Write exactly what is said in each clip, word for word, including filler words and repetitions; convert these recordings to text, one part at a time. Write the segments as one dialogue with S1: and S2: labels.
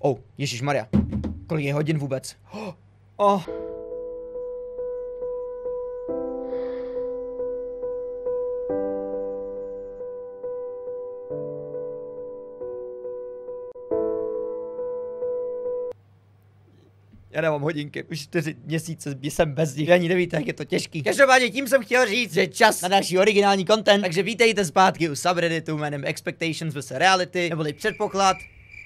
S1: Oh, ježišmarja. Kolik je hodin vůbec? Oh. Já nemám hodinky, už čtyři měsíce jsem bez nich, ani nevíte, jak je to těžký. Každopádně tím jsem chtěl říct, že čas na další originální content, takže vítejte zpátky u subredditu jménem Expectations versus Reality, neboli předpoklad,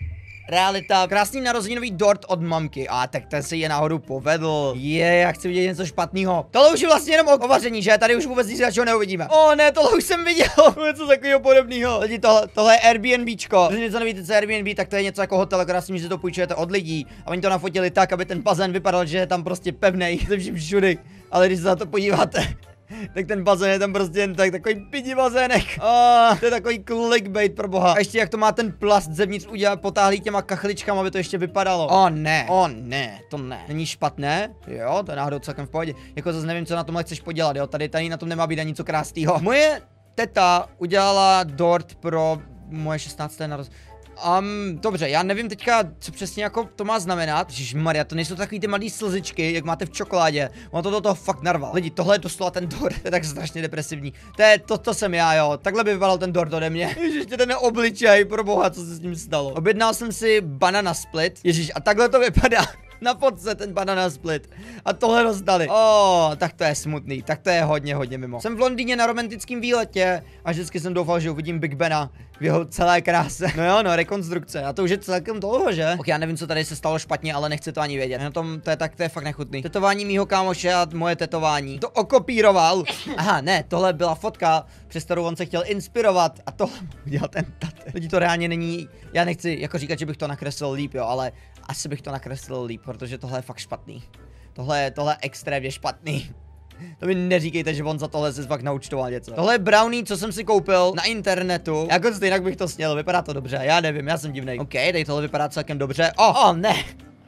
S1: realita, krásný narozeninový dort od mamky. A tak ten se je náhodou povedl. Je, já chci vidět něco špatného. Tohle už je vlastně jenom o vaření, že? Tady už vůbec nic začeho neuvidíme. O ne, tohle už jsem viděl. Něco takového podobného. Lidi, tohle, tohle je Airbnbčko. Když něco nevíte, co je Airbnb, tak to je něco jako hotel, akorát s tím, že si to půjčujete od lidí. A oni to nafotili tak, aby ten bazén vypadal, že je tam prostě pevnej ze vším všudy. Ale když se na to podíváte, tak ten bazén je tam prostě jen tak, takový pidi bazének. Oh, to je takový clickbait pro boha. A ještě jak to má ten plast zevnitř udělat, potáhlý těma kachličkama, aby to ještě vypadalo. O oh, ne, o oh, ne, to ne. Není špatné? Jo, to je náhodou celkem v pohodě. Jako zase nevím, co na tomhle chceš podělat, jo. Tady, tady na tom nemá být ani co krásného. Moje teta udělala dort pro moje šestnácté narozeniny. Um, dobře, já nevím teďka, co přesně jako to má znamenat. Ježišmarja, to nejsou takový ty malý slzičky, jak máte v čokoládě. On to do toho fakt narval. Lidi, tohle je doslova ten dort, to je tak strašně depresivní. To je, to, to jsem já, jo. Takhle by vypadal ten dort ode mě. Ježiš, ještě ten obličej, pro boha, co se s ním stalo. Objednal jsem si banana split. Ježiš, a takhle to vypadá. Na fotce ten banana split. A tohle dostali. Oh, tak to je smutný. Tak to je hodně, hodně mimo. Jsem v Londýně na romantickém výletě a vždycky jsem doufal, že uvidím Big Bena v jeho celé kráse. No jo, no, rekonstrukce. A to už je celkem dlouho, že? Ok, já nevím, co tady se stalo špatně, ale nechci to ani vědět. Na tom to je tak, to je fakt nechutný. Tetování mýho kámoše a moje tetování. To okopíroval. Aha, ne, tohle byla fotka, přes kterou on se chtěl inspirovat. A tohle udělal ten tate. Lidi, to reálně není. Já nechci jako říkat, že bych to nakreslil líp, jo, ale asi bych to nakreslil líp, protože tohle je fakt špatný. Tohle je, tohle je extrémně špatný. To mi neříkejte, že on za tohle se fakt naučtoval něco. Tohle je brownie, co jsem si koupil na internetu. Jako stejnak bych to sněl, vypadá to dobře, já nevím, já jsem divnej. OK, tady tohle vypadá celkem dobře. Oh, oh ne.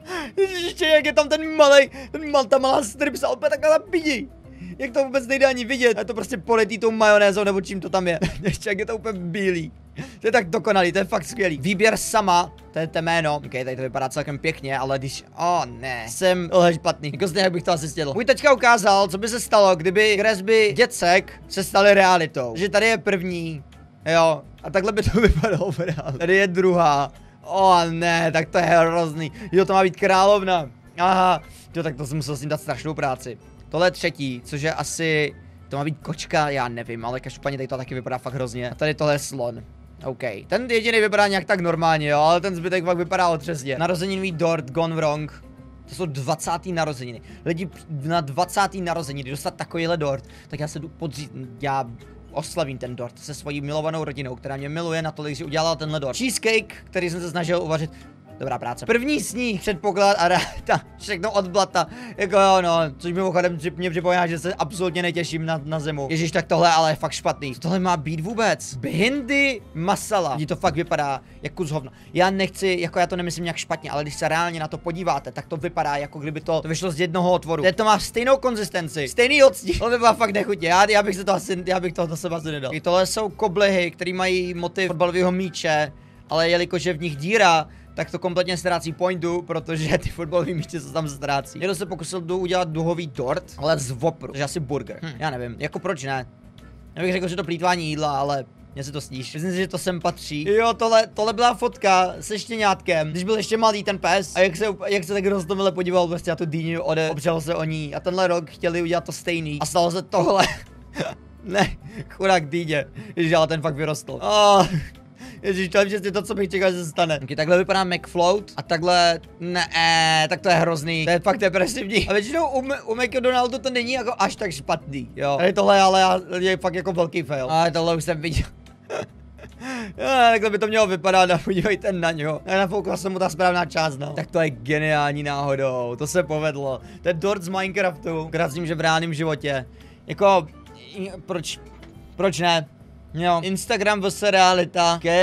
S1: Ještě jak je tam ten malej, ten mal, ta malá stripsa, opět taková pidi. Jak to vůbec nejde ani vidět, je to prostě poletý tou majonézou nebo čím to tam je. Ještě jak je to úplně bílý. To je tak dokonalý, to je fakt skvělý. Výběr sama, to je to jméno. Ok, tady to vypadá celkem pěkně, ale když... O oh, ne, jsem tohle špatný. Jako stejně, jak bych to asi stěl. Můj teďka ukázal, co by se stalo, kdyby kresby děcek se staly realitou. Takže tady je první, jo, a takhle by to vypadalo v reálu. Tady je druhá. O oh, ne, tak to je hrozný. Jo, to má být královna. Aha, jo, tak to jsem musel s ním dát strašnou práci. Tohle je třetí, což je asi... To má být kočka, já nevím, ale každopádně tady to taky vypadá fakt hrozně. A tady tohle je slon. OK, ten jediný vypadá nějak tak normálně, jo, ale ten zbytek fakt vypadá otřesně. Narozeninový dort gone wrong. To jsou dvacátý narozeniny. Lidi na dvacátý narozeniny dostat takovýhle dort, tak já se jdu podřít, já oslavím ten dort se svojí milovanou rodinou, která mě miluje natolik, že udělala tenhle dort. Cheesecake, který jsem se snažil uvařit. Dobrá práce. První sníh, předpoklad a realita. Všechno od blata. Jako jo, no. Což mimochodem mě připomíná, že se absolutně netěším na, na zimu. Ježíš, tak tohle ale je fakt špatný. Co tohle má být vůbec? Bhindi masala. Mně to fakt vypadá jako kus hovna. Já nechci, jako já to nemyslím nějak špatně, ale když se reálně na to podíváte, tak to vypadá jako kdyby to, to vyšlo z jednoho otvoru. To má stejnou konzistenci, stejný odstín. To vypadá fakt nechutně. Já, já bych se to asi, já bych to do sebe asi nedal. I tohle jsou koblihy, které mají motiv fotbalového míče, ale jelikož je v nich díra, tak to kompletně ztrácí pointu, protože ty fotbalové míče se tam ztrácí. Někdo se pokusil udělat duhový dort, ale z vopru, takže asi burger. Hm, já nevím, jako proč ne? Já bych řekl, že to plýtvání jídla, ale mě se to sníš. Myslím si, že to sem patří. Jo, tohle, tohle byla fotka se štěňátkem, když byl ještě malý ten pes a jak se, jak se tak roztomile podíval prostě na tu dýni, ode, opřel se o ní a tenhle rok chtěli udělat to stejný a stalo se tohle. Ne, chudák dýně, ježiš, ale ten fakt vyrostl. Oh. Ježíš, to je přesně to, co bych čekal, že se stane. Okay, takhle vypadá McFloat a takhle, ne, tak to je hrozný. To je fakt depresivní. A většinou u, u McDonaldu to není jako až tak špatný, jo. Tady tohle ale je fakt jako velký fail. Ale tohle už jsem viděl. Ja, takhle by to mělo vypadat a podívejte na něho. Nafoukla jsem mu ta správná část, no. Tak to je geniální náhodou, to se povedlo. To je dort z Minecraftu, krásím, že v reálném životě. Jako, proč, proč ne? Jo, Instagram versus realita, ok.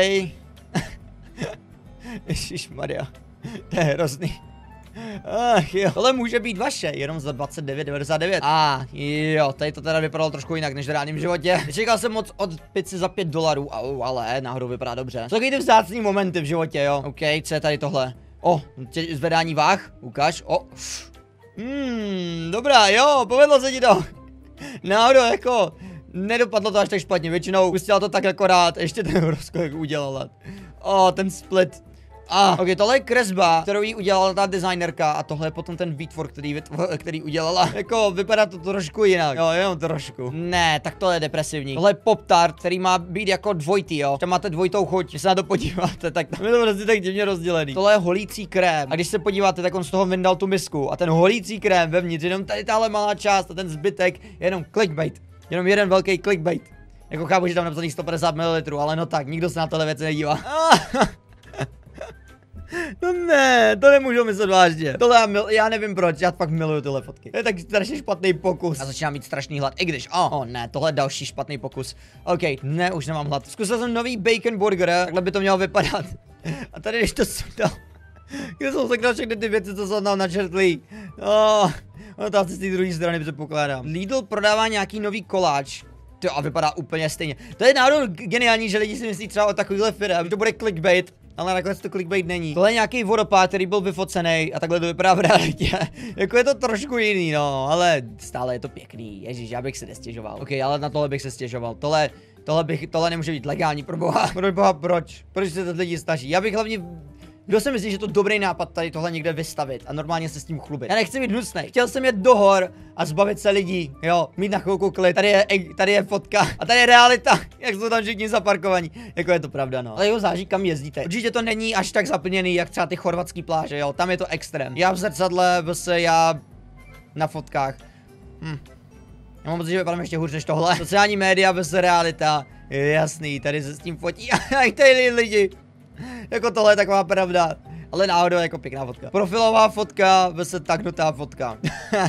S1: Ježišmarja, to je hrozný. Ach jo, tohle může být vaše, jenom za dvacet devět devadesát devět. A ah, jo, tady to teda vypadalo trošku jinak než v reálném životě. Čekal jsem moc od pizzy za pět dolarů, au, ale náhodou vypadá dobře. Jsou takový ty vzácný momenty v životě, jo. OK, co je tady tohle? O, zvedání váh, ukáž, o. Hmm, dobrá, jo, povedlo se ti to. Náhodou jako, nedopadlo to až tak špatně, většinou pustila to tak akorát, ještě ten rozkok udělala. O, ten split. A, ah, ok, tohle je kresba, kterou jí udělala ta designerka a tohle je potom ten výtvor, který, vytvor, který udělala. Jako, vypadá to trošku jinak, jo, jenom trošku. Ne, tak tohle je depresivní. Tohle je Pop-Tart, který má být jako dvojitý, jo. Tam máte dvojitou chuť, když se na to podíváte, tak tam je to prostě tak divně rozdělený. Tohle je holící krém a když se podíváte, tak on z toho vyndal tu misku a ten holící krém vevnitř, jenom tady tahle malá část a ten zbytek je jenom clickbait. Jenom jeden velký clickbait. Jako chápu, že tam napsaný sto padesát mililitrů, ale no tak, nikdo se na tohle věc nedívá. No ne, to nemůžu myslet vážně. Tohle já, mil, já nevím proč, já fakt miluju tyhle fotky. To je tak strašně špatný pokus. Já začínám mít strašný hlad, i když, oh, oh ne, tohle je další špatný pokus. OK, ne, už nemám hlad. Zkusil jsem nový bacon burger, takhle by to mělo vypadat. A tady když to sundal, kde jsem sekral všechny ty věci, co jsem tam načrtlý. Oh, no to asi z té druhé strany předpokládám. Lidl prodává nějaký nový koláč. To a vypadá úplně stejně. To je náhodou geniální, že lidi si myslí třeba o takovýhle firmě, že to bude clickbait. Ale nakonec to clickbait není. Tohle je nějaký vodopád, který byl vyfocený a takhle to vypadá v realitě. Jako je to trošku jiný, no, ale stále je to pěkný. Ježíš, já bych se nestěžoval. Ok, ale na tohle bych se stěžoval. Tohle, tohle, bych, tohle nemůže být legální, pro boha. Pro boha, proč? Proč se to lidi snaží? Já bych hlavně... Kdo si myslí, že to dobrý nápad tady tohle někde vystavit a normálně se s tím chlubit? Já nechci být hnusnej. Chtěl jsem jet do hor a zbavit se lidí, jo, mít na chvilku klid. Tady je, tady je fotka a tady je realita, jak jsou tam všichni zaparkovaní. Jako je to pravda, no. Ale jo, záží, kam jezdíte. Určitě to není až tak zaplněný, jak třeba ty chorvatský pláže, jo, tam je to extrém. Já v zrcadle, se já na fotkách. Hm. Já mám pocit, že vypadám ještě hůř než tohle. Sociální média, bez realita. Je jasný, tady se s tím fotí a tady lidi. Jako tohle je taková pravda. Ale náhodou jako pěkná fotka. Profilová fotka, se taknutá fotka.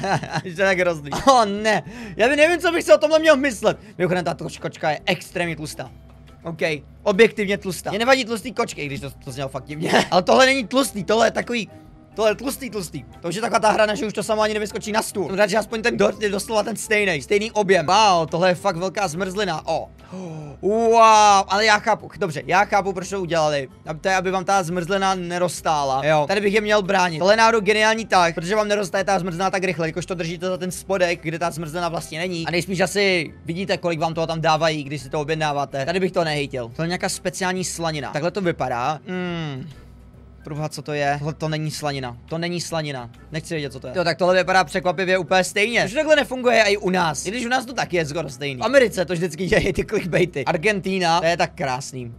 S1: Je tak hrozný. Oh ne, já nevím, co bych se o tomhle měl myslet. Mimochodem, ta kočka je extrémně tlustá. OK, objektivně tlustá. Mě nevadí tlustý kočky, když to, to znělo fakt divně. Ale tohle není tlustý, tohle je takový... Tohle je tlustý, tlustý. To už je taková ta hra, že už to samo ani nevyskočí na stůl. Rád, že aspoň ten dort je doslova ten stejný, stejný objem. Wow, tohle je fakt velká zmrzlina. O. Wow, ale já chápu, dobře, já chápu, proč to udělali. To je, aby vám ta zmrzlina neroztála. Jo, tady bych je měl bránit. Tohle je náhodou geniální tak, protože vám neroztaje ta zmrzlina tak rychle, jakož to držíte za ten spodek, kde ta zmrzlina vlastně není. A nejspíš asi vidíte, kolik vám toho tam dávají, když si to objednáváte. Tady bych to nehejtil. To je nějaká speciální slanina. Takhle to vypadá. Hmm. Průha, co to je? Tohle to není slanina. To není slanina. Nechci vědět, co to je. Jo, tak tohle vypadá překvapivě úplně stejně. Už takhle nefunguje i u nás. I když u nás to taky je skoro stejný. V Americe to vždycky dělají ty clickbaity. Argentína, to je tak krásný.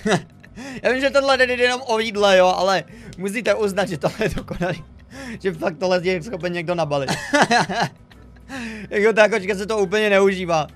S1: Já vím, že tohle jde jenom o jídle, jo, ale musíte uznat, že tohle je dokonalý. Že fakt tohle je schopen někdo nabalit. Jako ta kočka se to úplně neužívá.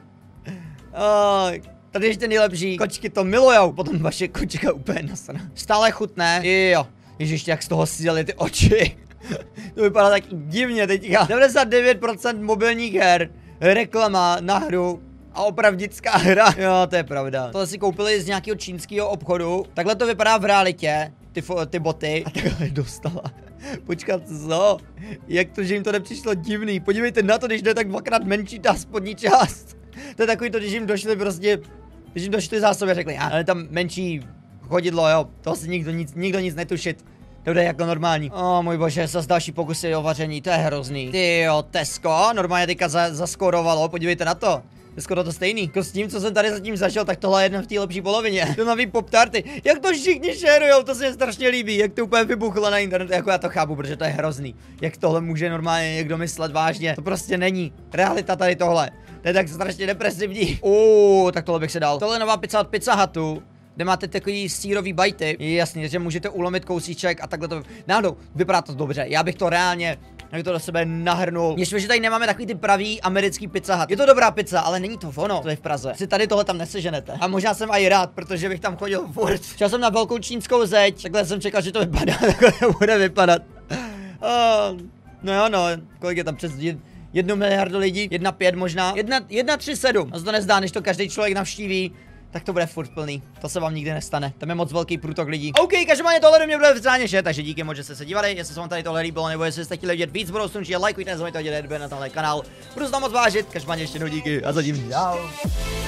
S1: Oh. Tady ještě nejlepší, kočky to milujou, potom vaše kočka úplně nasraná. Stále chutné, jo. Ježiš, jak z toho sjeli ty oči. To vypadá tak divně teďka. devadesát devět procent mobilních her, reklama na hru a opravdická hra. Jo, to je pravda. Tohle si koupili z nějakého čínského obchodu. Takhle to vypadá v realitě, ty, ty boty. A takhle dostala. Počkat, co? Jak to, že jim to nepřišlo divný? Podívejte na to, když to je tak dvakrát menší ta spodní část. To je takový to, když jim došli prostě, když jim došli zásoby a řekli, ale tam menší chodidlo, jo, to asi nikdo nic, nikdo nic netušit. To jde jako normální. O oh, můj bože, zase další pokusy o vaření, to je hrozný. Ty jo, Tesco, normálně teďka za, zaskorovalo, podívejte na to. To je skoro to stejný. Jako s tím, co jsem tady zatím zažil, tak tohle je jedna v té lepší polovině. To nový Pop-Tarty. Jak to všichni šerujou, to se mi strašně líbí. Jak to úplně vybuchlo na internetu, jako já to chápu, protože to je hrozný. Jak tohle může normálně někdo myslet vážně. To prostě není realita tady tohle. To je tak strašně depresivní. Uuu, tak tohle bych se dal. Tohle je nová pizza od Pizza Hutu, kde máte takový sírový bajty. Je jasný, že můžete ulomit kousíček a takhle to... Náhodou, vypadá to dobře. Já bych to reálně... Jak to do sebe nahrnul. Ještě, že tady nemáme takový ty pravý americký Pizza Hut. Je to dobrá pizza, ale není to ono, to je v Praze. Si tady tohle tam neseženete. A možná jsem i rád, protože bych tam chodil furt. Šel jsem na velkou čínskou zeď, takhle jsem čekal, že to vypadá, takhle to bude vypadat. Uh, no jo, no, kolik je tam přes jednu miliardu lidí, jedna pět možná, jedna, jedna tři sedm. A to nezdá, než to každý člověk navštíví. Tak to bude furt plný. To se vám nikdy nestane. Tam je moc velký průtok lidí. OK, každopádně tohle do mě bude vzájemně šet, takže díky moc, že jste se dívali. Jestli se vám tady tohle líbilo, nebo jestli jste chtěli vidět víc budoucnosti, lajkujte, nezapomeňte dělat na tenhle kanál. Budu se tam moc vážit. Každopádně ještě jednou díky a zatím čau.